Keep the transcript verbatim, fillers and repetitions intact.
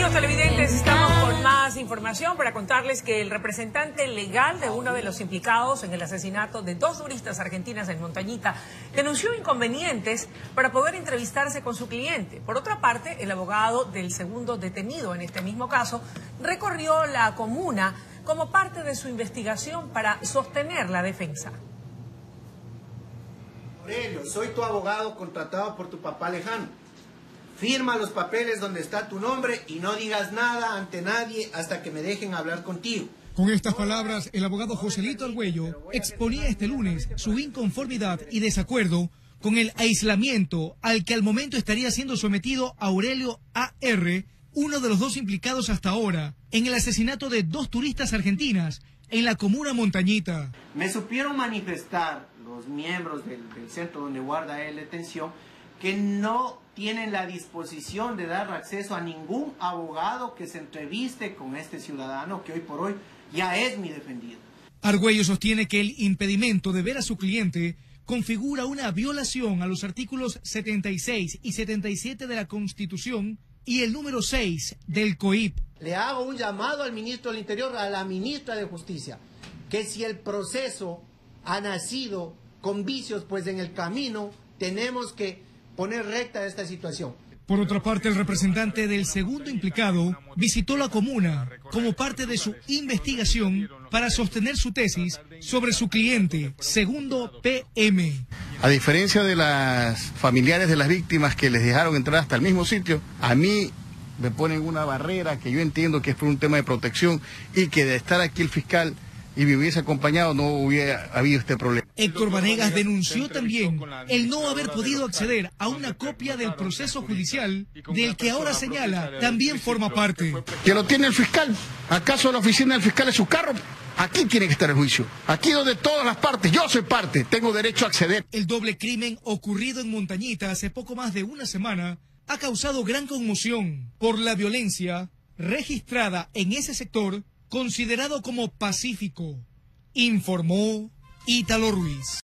Amigos televidentes, estamos con más información para contarles que el representante legal de uno de los implicados en el asesinato de dos turistas argentinas en Montañita denunció inconvenientes para poder entrevistarse con su cliente. Por otra parte, el abogado del segundo detenido en este mismo caso recorrió la comuna como parte de su investigación para sostener la defensa. Aurelio, soy tu abogado contratado por tu papá lejano. Firma los papeles donde está tu nombre y no digas nada ante nadie hasta que me dejen hablar contigo. Con estas palabras, el abogado Joselito Argüello exponía este lunes su inconformidad y desacuerdo con el aislamiento al que al momento estaría siendo sometido Aurelio A R, uno de los dos implicados hasta ahora en el asesinato de dos turistas argentinas en la comuna Montañita. Me supieron manifestar los miembros del, del centro donde guarda él detención que no tienen la disposición de dar acceso a ningún abogado que se entreviste con este ciudadano que hoy por hoy ya es mi defendido. Argüello sostiene que el impedimento de ver a su cliente configura una violación a los artículos setenta y seis y setenta y siete de la Constitución y el número seis del C O I P. Le hago un llamado al ministro del Interior, a la ministra de Justicia, que si el proceso ha nacido con vicios, pues en el camino tenemos que poner recta esta situación. Por otra parte, el representante del segundo implicado visitó la comuna como parte de su investigación para sostener su tesis sobre su cliente, Segundo P M. A diferencia de las familiares de las víctimas que les dejaron entrar hasta el mismo sitio, a mí me ponen una barrera que yo entiendo que es por un tema de protección y que de estar aquí el fiscal y me hubiese acompañado no hubiera habido este problema. Héctor Vanegas denunció también el no haber podido acceder a una copia del proceso judicial del que ahora señala también forma parte. Que lo tiene el fiscal. ¿Acaso la oficina del fiscal es su carro? Aquí tiene que estar el juicio. Aquí donde todas las partes, yo soy parte, tengo derecho a acceder. El doble crimen ocurrido en Montañita hace poco más de una semana ha causado gran conmoción por la violencia registrada en ese sector considerado como pacífico, informó Ítalo Ruiz.